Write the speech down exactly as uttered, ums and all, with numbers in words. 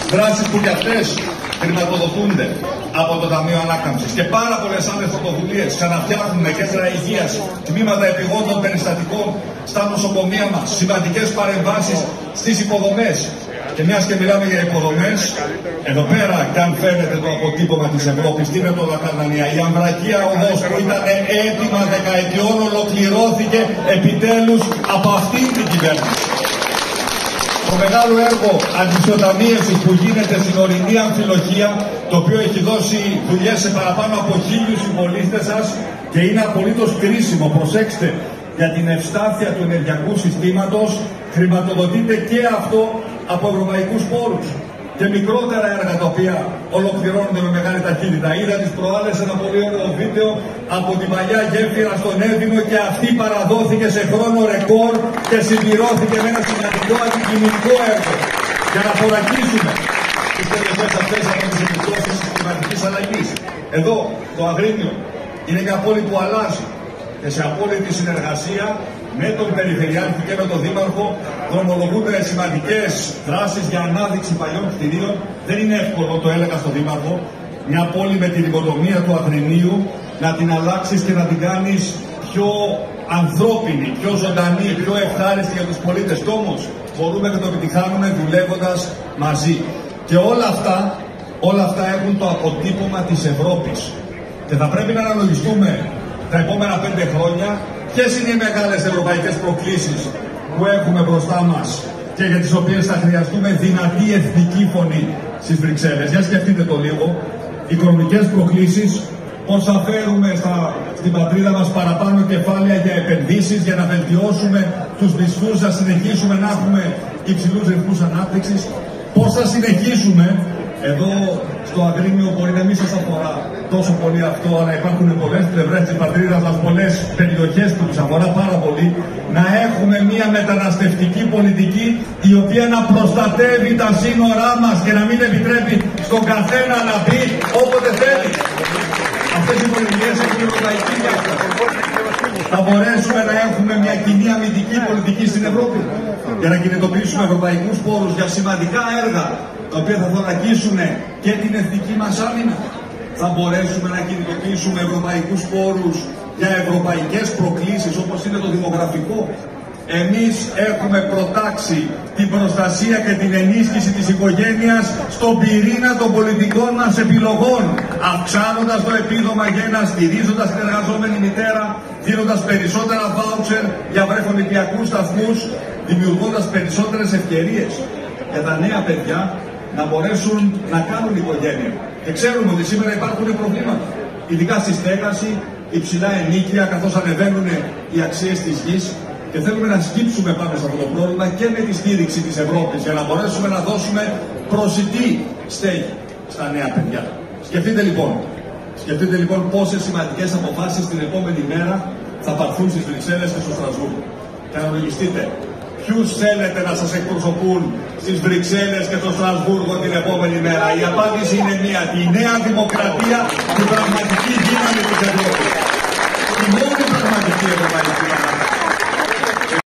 δράσεις που κι αυτές χρηματοδοτούνται από το Ταμείο Ανάκαμψης και πάρα πολλές άλλες πρωτοβουλίες. Ξαναφτιάχνουμε κέντρα υγείας, τμήματα επιγόντων περιστατικών στα νοσοκομεία μας, σημαντικές παρεμβάσεις στις υποδομές. Και μιας και μιλάμε για υποδομές, εδώ πέρα, και αν φαίνεται το αποτύπωμα της Ευρώπης, τι είναι το Λακανανία, η Αμβρακία οδός που ήταν έτοιμα δεκαετιών ολοκληρώθηκε επιτέλους από αυτήν την κυβέρνηση. Το μεγάλο έργο αντισοταμίευσης που γίνεται στην ορεινή αμφιλοχεία, το οποίο έχει δώσει δουλειές σε παραπάνω από χίλιους συμπολίτες σας και είναι απολύτως κρίσιμο, προσέξτε, για την ευστάθεια του ενεργειακού συστήματος, χρηματοδοτείται και αυτό από ευρωπαϊκούς πόρους. Και μικρότερα έργα τα οποία ολοκληρώνονται με μεγάλη ταχύτητα. Είδα τις προάλλες ένα πολύ ωραίο βίντεο από την παλιά γέφυρα στον Εύβοινο και αυτή παραδόθηκε σε χρόνο ρεκόρ και συμπληρώθηκε με ένα σημαντικό αντικειμενικό έργο. Για να θωρακίσουμε τις περιοχές αυτές από τις επιπτώσεις της κλιματικής αλλαγής. Εδώ το Αγρίνιο είναι μια πόλη που αλλάζει και σε απόλυτη συνεργασία με τον Περιφερειάρχη και με τον Δήμαρχο δρομολογούνται σημαντικές δράσεις για ανάδειξη παλιών κτηρίων. Δεν είναι εύκολο, το έλεγα στον Δήμαρχο, μια πόλη με την υποδομία του Αγρινίου να την αλλάξεις και να την κάνεις πιο ανθρώπινη, πιο ζωντανή, πιο ευχάριστη για τους πολίτες. Και όμως μπορούμε και το επιτυχάνουμε δουλεύοντας μαζί. Και όλα αυτά, όλα αυτά έχουν το αποτύπωμα της Ευρώπης. Και θα πρέπει να αναλογιστούμε τα επόμενα πέντε χρόνια ποιες είναι οι μεγάλες ευρωπαϊκές προκλήσεις που έχουμε μπροστά μας και για τις οποίες θα χρειαστούμε δυνατή εθνική φωνή στις Βρυξέλλες. Για σκεφτείτε το λίγο. Οικονομικές προκλήσεις, πώς θα φέρουμε στα, στην πατρίδα μας παραπάνω κεφάλαια για επενδύσεις, για να βελτιώσουμε τους μισθούς, να συνεχίσουμε να έχουμε υψηλούς ρυθμούς ανάπτυξης. Πώς θα συνεχίσουμε, εδώ στο Αγρίνιο μπορεί να μην σας αφορά τόσο πολύ αυτό, αλλά υπάρχουν πολλές πλευρές της πατρίδας μας, πολλές περιοχές που τους αφορά πάρα πολύ, να έχουμε μια μεταναστευτική πολιτική η οποία να προστατεύει τα σύνορά μας και να μην επιτρέπει στον καθένα να μπει όποτε θέλει. Αυτές οι πολιτικές έχουν ευρωπαϊκή διάσταση. Θα μπορέσουμε να έχουμε μια κοινή αμυντική πολιτική στην Ευρώπη για να κινητοποιήσουμε ευρωπαϊκούς πόρους για σημαντικά έργα τα οποία θα θωρακίσουν και την εθνική μας άμυνα. Θα μπορέσουμε να κινητοποιήσουμε ευρωπαϊκούς πόρους για ευρωπαϊκές προκλήσεις όπως είναι το δημογραφικό. Εμείς έχουμε προτάξει την προστασία και την ενίσχυση της οικογένειας στον πυρήνα των πολιτικών μας επιλογών, αυξάνοντας το επίδομα για ένα, στηρίζοντας την εργαζόμενη μητέρα, δίνοντας περισσότερα βάουτσερ για βρεφονηπιακούς σταθμούς, δημιουργώντας περισσότερες ευκαιρίες για τα νέα παιδιά να μπορέσουν να κάνουν οικογένεια. Και ξέρουμε ότι σήμερα υπάρχουν προβλήματα, ειδικά στη στέγαση, υψηλά ενοίκια, καθώς ανεβαίνουν οι αξίες της γης. Και θέλουμε να σκύψουμε πάνω σε αυτό το πρόβλημα και με τη στήριξη της Ευρώπης για να μπορέσουμε να δώσουμε προσιτή στέγη στα νέα παιδιά. Σκεφτείτε λοιπόν, σκεφτείτε λοιπόν πόσες σημαντικές αποφάσεις την επόμενη μέρα θα πάρθουν στις Βρυξέλλες και στο Στρασβούργο. Και αναλογιστείτε, ποιους θέλετε να σας εκπροσωπούν στις Βρυξέλλες και στο Στρασβούργο την επόμενη μέρα. Η απάντηση είναι μία, τη νέα δημοκρατία, την πραγματική δύναμη της Ευρώπης. Η μόνη πραγματική ευρωπαϊκή